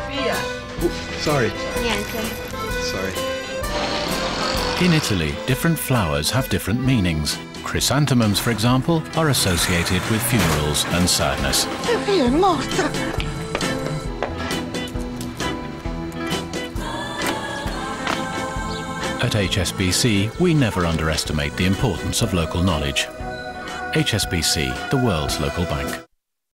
Sorry. Niente. Sorry. In Italy, different flowers have different meanings. Chrysanthemums, for example, are associated with funerals and sadness. Sofia è morta. At HSBC, we never underestimate the importance of local knowledge. HSBC, the world's local bank.